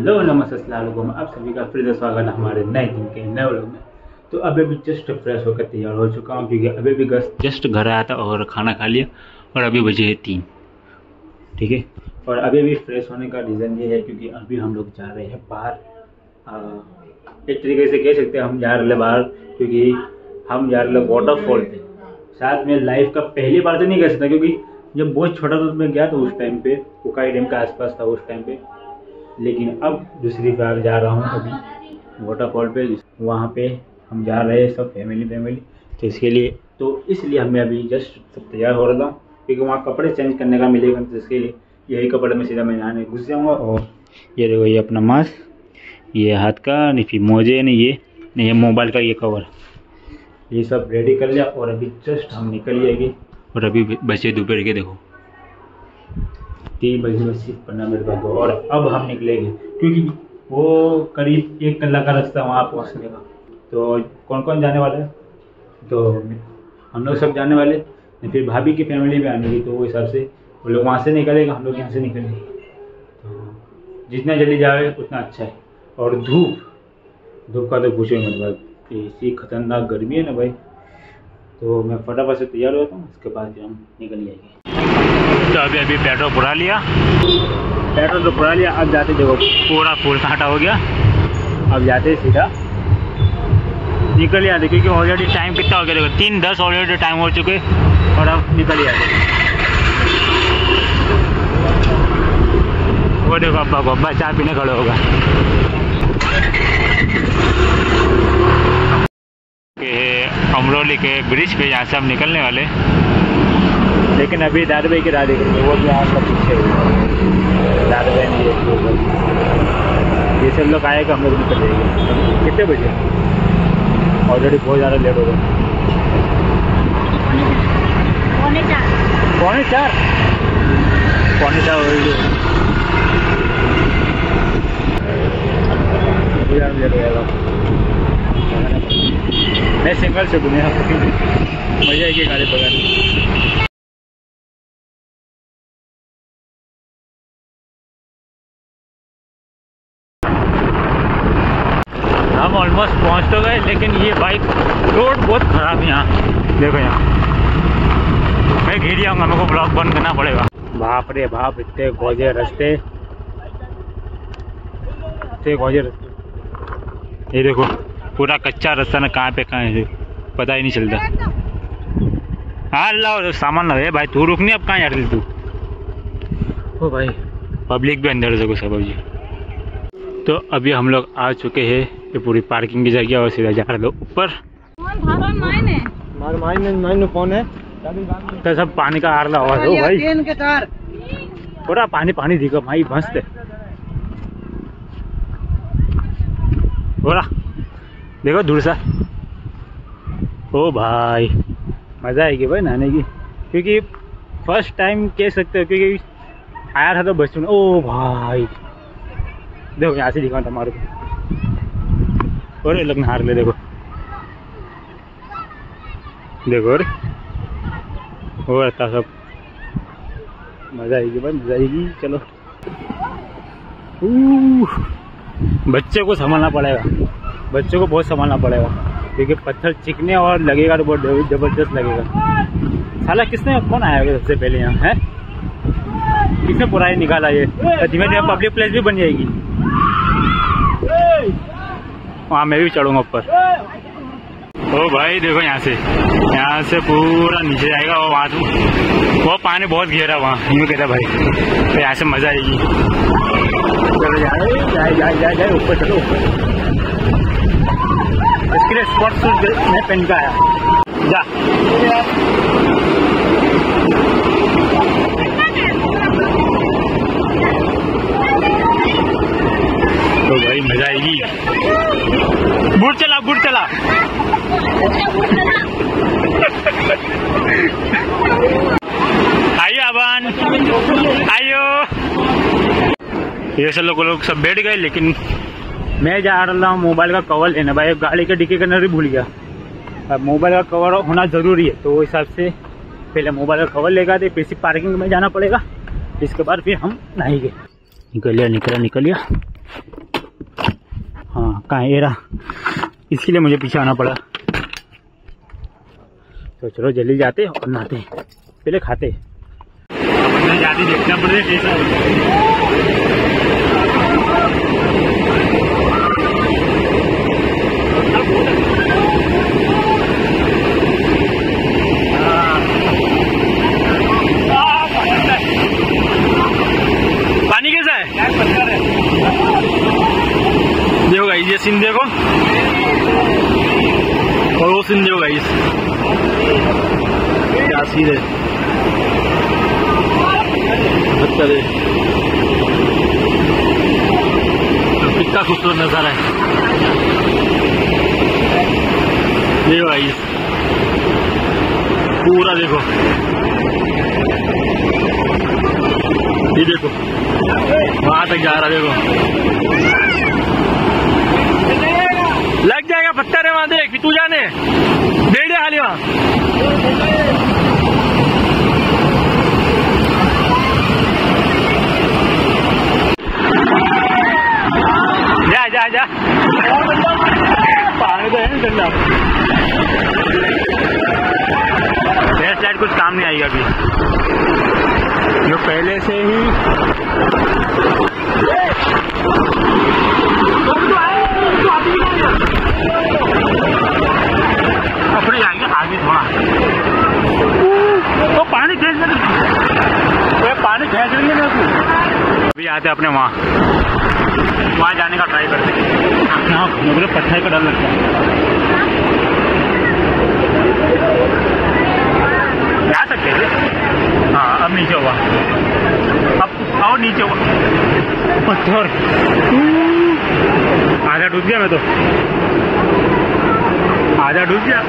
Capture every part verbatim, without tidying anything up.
Hello नमस्ते अस्सलाम वालेकुम, आप सभी का फिर से स्वागत है हमारे नए दिन के नए व्लॉग में। तो अभी भी जस्ट फ्रेश होकर तैयार हो चुका हूँ क्योंकि अभी भी जस्ट घर आया था और खाना खा लिया और अभी बजे है तीन। ठीक है, और अभी भी फ्रेश होने का रीज़न ये है क्योंकि अभी हम लोग जा रहे हैं बाहर। एक तरीके से कह सकते हैं हम जा रहे हैं बाहर क्योंकि हम जा रहे हैं वाटरफॉल पे। साथ में लाइफ का पहली बार तो नहीं कह सकता क्योंकि जब बहुत छोटा था मैं गया था उस टाइम पे, उकाई डैम के आसपास था उस टाइम पे, लेकिन अब दूसरी बार जा रहा हूँ अभी वाटरफॉल पे। वहाँ पे हम जा रहे हैं सब फैमिली फैमिली तो इसके लिए तो इसलिए हमें अभी जस्ट सब तैयार हो रहा था क्योंकि वहाँ कपड़े चेंज करने का मिलेगा, तो इसके लिए यही कपड़े में सीधा मैं नहाने घुस जाऊँगा। और ये देखो ये अपना मास्क, ये हाथ का नहीं फिर मोजे नहीं, ये नहीं ये मोबाइल का ये कवर, ये सब रेडी कर लिया और अभी जस्ट हम निकल जाएंगे। और अभी बचे दोपहर के देखो तीन बजे बस पंद्रह मिनट बाद और अब हम निकलेंगे क्योंकि वो करीब एक घंटा का रास्ता वहाँ पहुँचने का। तो कौन कौन जाने वाला है, तो हम लोग सब जाने वाले, फिर भाभी की फैमिली भी आने की, तो वो हिसाब से वो लोग वहाँ से निकलेगा, हम लोग यहाँ से निकलेंगे। तो जितना जल्दी जाए उतना अच्छा है। और धूप धूप का तो पूछो मत बात, इसी खतरनाक गर्मी है ना भाई। तो मैं फटाफट से तैयार होता हूँ, उसके बाद फिर हम निकल जाएंगे। तो अभी अभी पेट्रोल पुरा लिया पेट्रोल तो पुरा लिया अब जाते देखो पूरा फुल कांटा हो गया। अब जाते सीधा निकल जाते क्योंकि ऑलरेडी टाइम कितना हो गया देखो, तीन दस ऑलरेडी टाइम हो चुके और अब निकल जाते। वो देखो अब्बा को, अब्बा चाय पीने खड़े होगा। अमरोली के ब्रिज पे यहाँ से हम निकलने वाले, लेकिन अभी दादू भाई की राह देखेंगे, वो भी आपका पीछे दादू भाई नहीं है। ये सब लोग आएगा हम लोग निकल जाएंगे। कितने बजे ऑलरेडी बहुत ज़्यादा लेट हो गया, पौने चार पौने चार पौने चार हो गई, लेट हो जाएगा। मैं सिंगल से घूमे मजा आएगी गाड़ी पकड़ने। हम ऑलमोस्ट पहुंच तो गए, लेकिन ये बाइक रोड बहुत खराब है यहाँ देखो। यहाँ मैं घिर जाऊँगा, मेरे को ब्लॉक बंद करना पड़ेगा। बाप रे बाप, इतने गौजे रास्ते, इतने गौजे रास्ते। ये देखो पूरा कच्चा रास्ता ना, कहाँ पे कहाँ है पता ही नहीं चलता। हाँ अल्लाह सामान लगे भाई, तू रुक नहीं अब कहाँ यार तू। ओ भाई पब्लिक भी अंदर से सब जी। तो अभी हम लोग आ चुके हैं ये पूरी पार्किंग की जगह और सीधा जा रहे लोग ऊपर। तो सब पानी का आरला हुआ है भाई, पूरा पानी पानी दिखा भाई, मस्त है पूरा देखो दूर सा। ओ भाई मज़ा आएगी भाई नहाने की, क्योंकि फर्स्ट टाइम कह सकते हो क्योंकि आया था तो बचपन। ओ भाई देखो यहाँ से दिखा तुम्हारे को, और लोग नहा रहे देखो देखो अरे हो रहता सब। मज़ा आएगी भाई, मज़ा आएगी। चलो बच्चे को संभालना पड़ेगा, बच्चों को बहुत संभालना पड़ेगा क्योंकि पत्थर चिकने और लगेगा तो बहुत जबरदस्त लगेगा। साला किसने कौन आया सबसे पहले यहाँ है, किसने पुराई निकाला ये। धीमे धीमे पब्लिक प्लेस भी बन जाएगी, वहाँ मैं भी चढ़ूंगा ऊपर। ओ भाई देखो यहाँ से यहाँ से पूरा नीचे जाएगा और वहाँ वो पानी बहुत गहरा वहाँ, यूँ कहता भाई। तो यहाँ से मजा आएगी। चलो जाए जाए जाए जाए जाए ऊपर चलो ऊपर। इसके लिए स्पॉट शूज मैं पहन का आया जा। तो भाई मजा आएगी। बुट चला बुट चला आइयो अबान आइयो। ये सब लोग लोग सब बैठ गए, लेकिन मैं जा रहा हूँ मोबाइल का कवर लेना भाई। गाड़ी के डिक्की के अंदर ही भूल गया, अब मोबाइल का कवर होना ज़रूरी है, तो वो हिसाब से पहले मोबाइल का कवर लेगा तो फिर से पार्किंग में जाना पड़ेगा, इसके बाद फिर हम नहाएंगे। निकल लिया निकल निकल लिया हाँ कहाँ है एरा, इसके लिए मुझे पीछे आना पड़ा। तो चलो जल्दी जाते और नहाते, पहले खाते। जाते देखना पड़ेगा पानी कैसा है। देखो गाइस ये सीन देखो, और वो सीन देखो गाइस, क्या सीन है। कितना खूबसूरत नजारा है। देखो गाइस पूरा देखो, ये देखो वहां तक जा रहा, देखो लग जाएगा पत्थर है वहां, देख तू जाने बेड़े खाली वहां। जा जा जा पानी तो है ना ठंडा। फ्लैश लाइट कुछ काम नहीं आएगी अभी, जो पहले से ही अपने जाएंगे आगे थोड़ा, तो पानी खींच लेंगे, पानी खींच लेंगे ना। अभी आते अपने वहाँ वहाँ जाने का ट्राई करते हैं। यहाँ मुझे पत्थर का डर लगता है। जा सकते हैं। हाँ अब नीचे हुआ, अब और नीचे हुआ पत्थर, आधा डूब गया मैं तो, आधा डूब गया।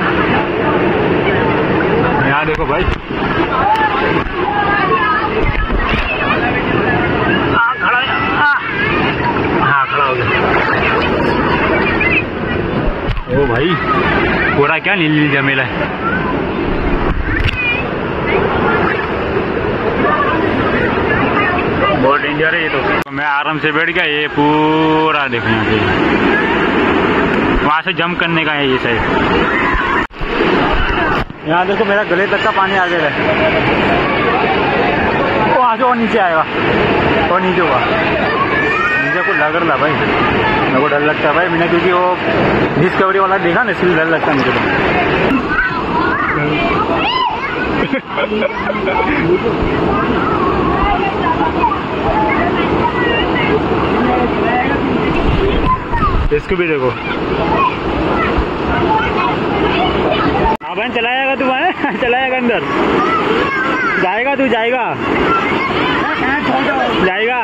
यहाँ देखो भाई, हाँ खड़ा है, हाँ खड़ा हो गया। ओ भाई पूरा क्या नील नील जमेला है। बहुत डेंजर है ये तो। मैं आराम से बैठ गया, ये पूरा देखो यहाँ पे, वहां से जंप करने का है ये साइड। यहाँ देखो मेरा गले तक का पानी आ गया है, वहां से और नीचे आएगा, और नीचे हुआ नीचे को लग रहा भाई, मेरे को डर लगता है भाई, मैंने क्योंकि वो डिस्कवरी वाला देखा ना, इसलिए डर लगता है मुझे तो। इसको भी देखो, हाँ बहन चलाएगा तू, वहाँ चलाएगा अंदर, जाएगा तू, जाएगा जाएगा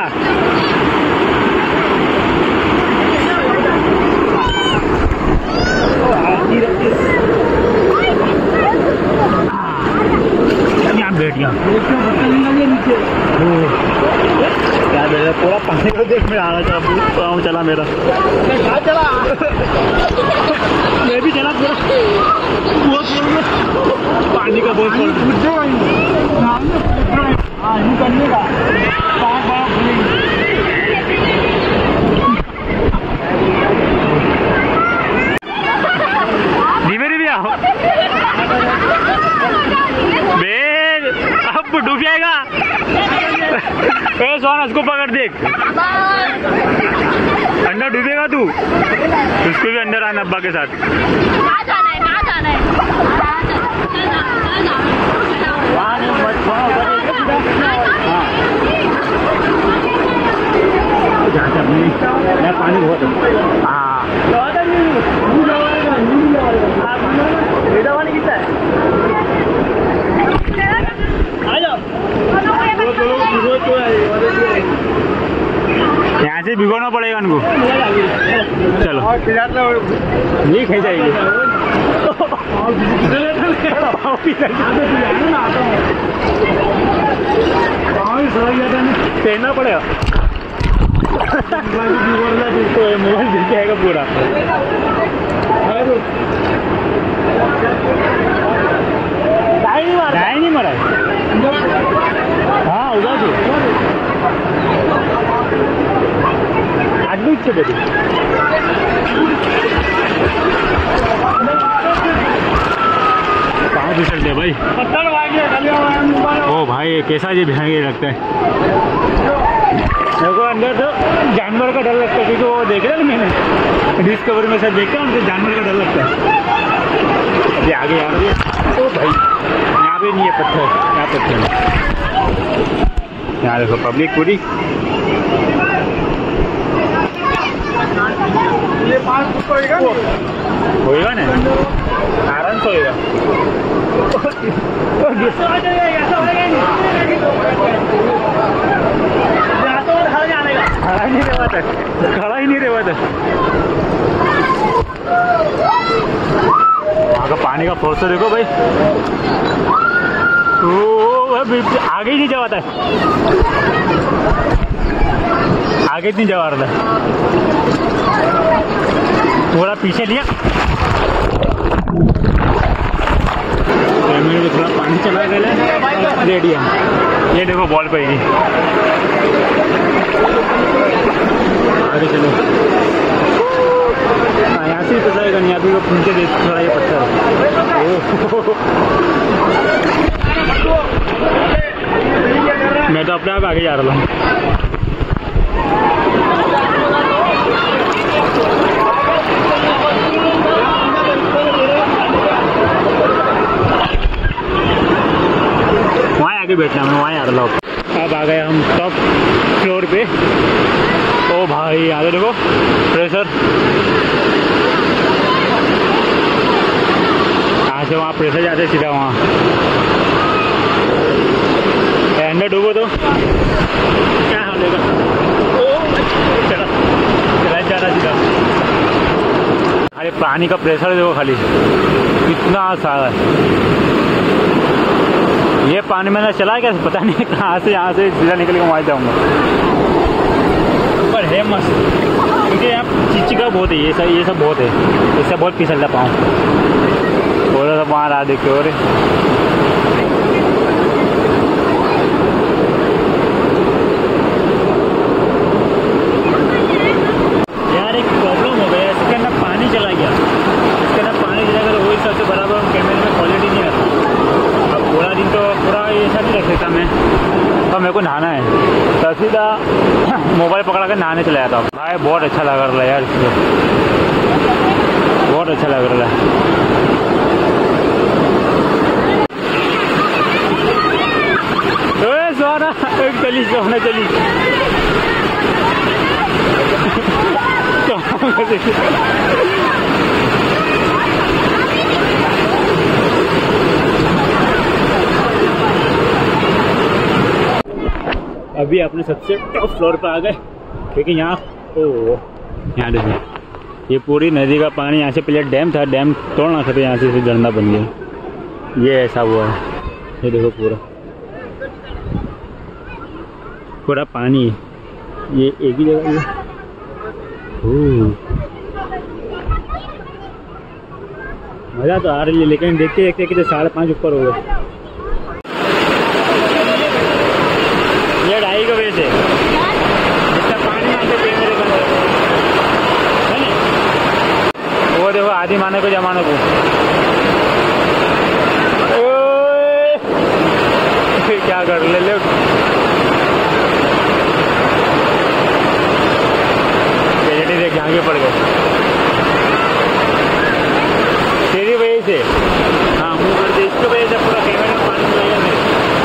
यहाँ बैठ गया। क्या मेरा पूरा पानी को देख में आ रहा था, पाँव चला मेरा, चला मैं भी चला पूरा, बहुत पानी का बहुत करने का। धीमे धीमे आओ बे, अब डूब जाएगा। सोना उसको पकड़, देख अंदर डूबेगा तू, उसको भी अंदर आना अब्बा के साथ। पानी बहुत हाँ कितना है, यहाँ से भिगोना पड़ेगा उनको। चलो नहीं खाई जाएगी, पहनना पड़ेगा, मोबाइल गिर जाएगा पूरा। गाय नहीं मरा है, हाँ उधर से आज भी से दे दी। कहाँ फिसलते भाई। ओ भाई कैसा ये भयंकर लगता है। मेरे को अंदर तो जानवर का डर लगता है, क्योंकि वो देख रहे ना मैंने डिस्कवरी में सब देखता हूँ, उनको जानवर का डर लगता है। ये आगे आ रही है। ओ भाई यहाँ पे नहीं है पत्थर, यहाँ पत्थर है। यहाँ देखो पब्लिक पूरी। होएगा ना, आराम से होएगा। खड़ा ही नहीं रहा था, खड़ा ही नहीं रहा था। वहाँ का पानी का फोर्स तो देखो भाई। ओ आगे ही नहीं जाता, आगे नहीं जा रहा था, थोड़ा पीछे लिया। मेरे को थोड़ा पानी चला गया रेडी है। ये देखो बॉल पे ही आगे चलो। हाँ यहाँ से पता है यहाँ भी वो नीचे देख थोड़ा ये पत्थर है। मैं तो अपने आप आगे जा रहा हूँ। वहाँ आगे बैठना है, वहाँ आ रहा हूँ। अब आ गए हम टॉप फ्लोर पे। ओ भाई आगे देखो प्रेशर, यहाँ से वहाँ प्रेशर जाते सीधा वहाँ। अंदर डूबो तो क्या हाल होगा। चला चला जा रहा सीधा। अरे पानी का प्रेशर देखो खाली कितना सारा है। ये पानी मैंने चला क्या पता नहीं कहाँ से, यहाँ से सीधा निकल के वहाँ जाऊँगा। पर है मस्त, क्योंकि यहाँ चिचिका बहुत है, ये सब ये सब बहुत है, इससे बहुत फिसलता पाऊँ। और सब वहाँ रहा देखते हो। यार एक प्रॉब्लम हो गया, इसके अंदर पानी चला गया। इसके अंदर पानी चला गया तो वही सबसे बराबर कैमरे में क्वालिटी नहीं आती। अब पूरा दिन तो पूरा ऐसा नहीं रख सकता मैं, और मेरे को नहाना है तो सीधा मोबाइल पकड़ा कर नहाने चला जाता हूँ। भाई बहुत अच्छा लग रहा है यार, इसको बहुत अच्छा लग रहा है। सोना चली सोना चली अभी अपने सबसे टॉप फ्लोर पर आ गए, क्योंकि यहाँ ओ यहाँ देखिए ये पूरी नदी का पानी, यहाँ से पहले डैम था, डैम तोड़ना था तो यहाँ से झरना बन गया। ये ऐसा हुआ है, ये देखो पूरा पूरा पानी ये एक ही जगह। मज़ा तो आ रही है, लेकिन देखते देखते कि तो साढ़े पाँच ऊपर हो गए। ये ढाई का वजह से इतना पानी आते थे मेरे को, वो देखो आधी माने को जमाने को। क्या कर ले लो देख आगे पड़ गए तेरी वजह से। हाँ मुँह कर दे, इसकी वजह से पूरा कैमरा में पानी लगेगा मेरे।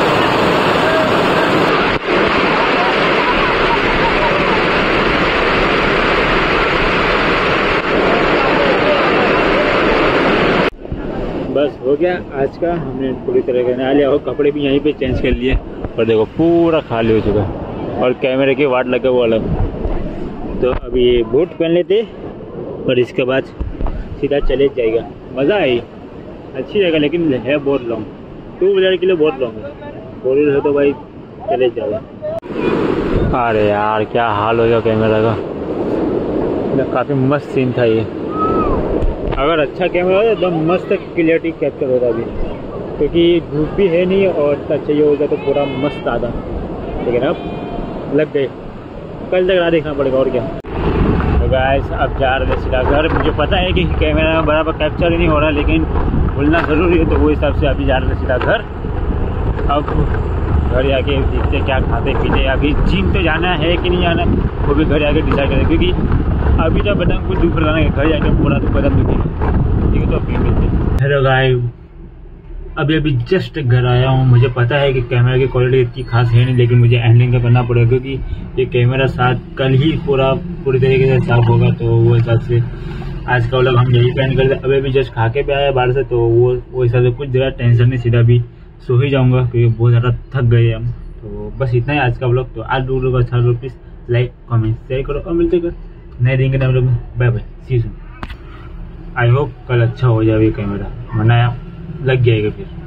बस हो गया आज का, हमने पूरी तरह का नहा लिया और कपड़े भी यहीं पे चेंज कर लिए। और देखो पूरा खाली हो चुका है और कैमरे की वाट लगा वो अलग। तो अभी बूट पहन लेते और इसके बाद सीधा चले जाएगा। मज़ा आई, अच्छी जगह, लेकिन है बहुत लॉन्ग, टू व्हीलर के लिए बहुत लॉन्ग है। फोर व्हीलर है तो भाई चले जाओ। अरे यार क्या हाल हो गया कैमरा का, काफ़ी मस्त सीन था ये। अगर अच्छा कैमरा होता तो मस्त क्लियरिटी कैप्चर होता अभी, क्योंकि धूप भी है नहीं और इतना चाहिए होगा तो पूरा मस्त आता। लेकिन अब लग गए, कल तक राह देखना पड़ेगा और क्या। गाइस अब जा रहे हैं सीधा घर। मुझे पता है कि कैमरा में बराबर कैप्चर ही नहीं हो रहा, लेकिन बोलना ज़रूरी है, तो वो हिसाब से अभी जा रहे हैं सीधा घर। अब घर जाके देखते क्या खाते पीते। अभी जिम तो जाना है कि नहीं जाना वो भी घर जाके डिसाइड करें, क्योंकि अभी जब बटन कुछ दुख रहा है घर जाके पूरा तो बदन दुखेगा। ठीक है, तो अभी मिलते हैं। हेलो गाइस, अभी अभी जस्ट घर आया हूँ। मुझे पता है कि कैमरा की क्वालिटी इतनी खास है नहीं, लेकिन मुझे हैंडलिंग का करना पड़ेगा, क्योंकि ये कैमरा साथ कल ही पूरा पूरी तरीके से साफ होगा। तो वो हिसाब से आज का व्लॉग हम यही प्लान करते। अभी अभी जस्ट खा के पे आया बाहर से, तो वो वो हिसाब से कुछ ज़्यादा टेंशन नहीं, सीधा भी सो ही जाऊँगा, क्योंकि बहुत ज़्यादा थक गए हम। तो बस इतना ही आज का व्लॉग। तो आज लोग अच्छा लोग प्लीज़ लाइक कमेंट शेयर करो और मिलते कर नए दिन के टाइम में। Bye bye, see you soon. I hope कल अच्छा हो जाए कैमरा, वरना लग जाएगा फिर।